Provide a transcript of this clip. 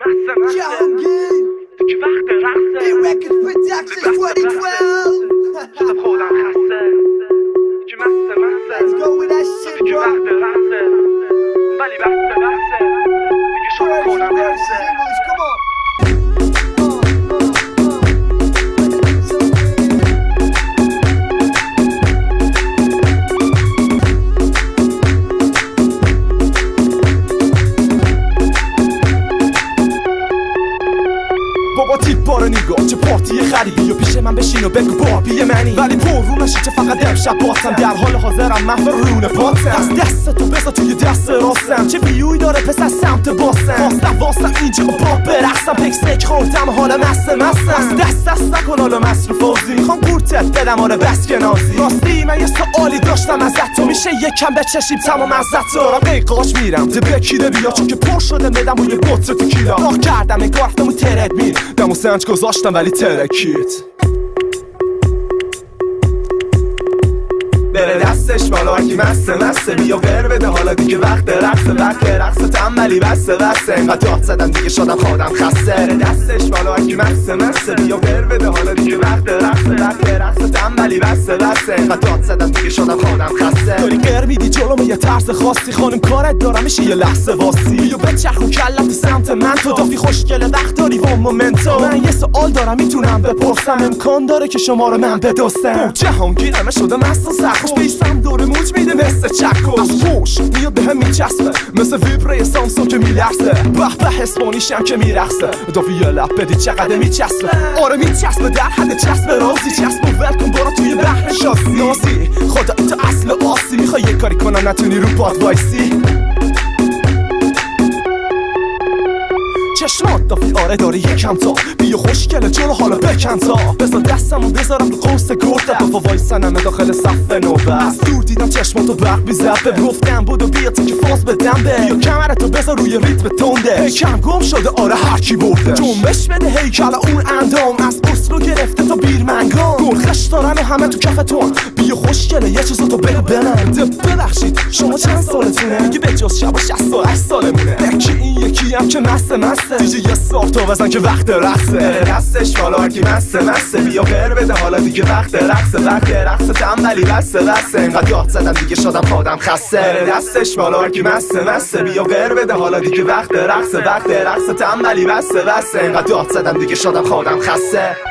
بابا تیپ بارو نگاه چه پارتی غریبی و پیش من بشین و بگو بابی منی ولی پر رو نشی که فقط امشب باتم در حال حاضرم محو رونه پاتم از دستتو بذار توی دست راستم چه ویوی داره پس از سمت باسم خواستم واسم اینجا باب برقصم پکسک خوردم حالا مستم از دست نکن حالا مصروف آزی میخوام بورتت بدم حالا بس که نازی راستی من یه سوالی داشتم ازت تو میشه یکم بچشیم تمام ازت دارم قیقاش میرم ده بکیره بیا چون که پر شده بدم و یه بطر تکیلا راه کردم انگار رفتم ترد میر دم و سنج گذاشتم ولی ترکید بره دستش بالا هرکی مسته بیا ور بده حالا دیگه وقت رقص تنبلی بسته اینقدر داد زدم دیگه شدم خودم خسته بره دستش بالا هرکی مسته بیا ور بده حالا دیگه وقت رقص تنبلی بسته اینقدر داد زدم دیگه شدم خودم خسته داری گر میدی جلوم یه طرز خاصی خانم کارت دارم میشه یه لحظه واسی بیا بچرخ و کلم تو سمت من تو دافی خوشگله وقت داری و مومنتو من یه سوال دارم میتونم بپرسم امکان داره که شما رو من بدوستم جهانگیرم شده مست خوش بیستم دور موج میده مثل چکو از خوش میاد به هم میچسبه مثل ویبره سامسون که میلرزه به حسبانیشم که میرخصه دافی یه لب بدی چقدر میچسبه آره میچسبه در حد چسبه رازی چسب و ولکن برو توی بحر شاسی نازی خدا تو اصل آسی میخوای یه کاری کنم نتونی رو پاد وایسی چشمات دافی آره داری یکم تا بیا خوشگله جلو حالا بکن تا بذار دستمو بذارم تو قوس گرده بافا وایسنم داخل صف نوبه از دور دیدم چشماتو برق بیزده گفتم بودو بیا تا که فاز بدم به بیا کمرتو بذار روی ریتم تنده هیکم گم شده آره هرکی برده جنبش بده هیکل اون اندام از اصلو گرفته تا بیرمنگام گرخش دارن و همه تو کفتون بیا خوشگله یه چیزو تو بگو بنم ببخشید شما چند سالتونه میگه به جز شب و 68 سالمونه یکی این یکی هم که مسته دیگه یه ساختو بزن که وقت رقصه دستش بالا هرکی مسته بیا ور بده حالا دیگه وقت رقص تنبلی بسته اینقدر داد زدم دیگه شدم خودم خسته دستش بالا هرکی مسته بیا ور بده حالا دیگه وقت رقص تنبلی بسته اینقدر داد زدم دیگه شدم خودم خسته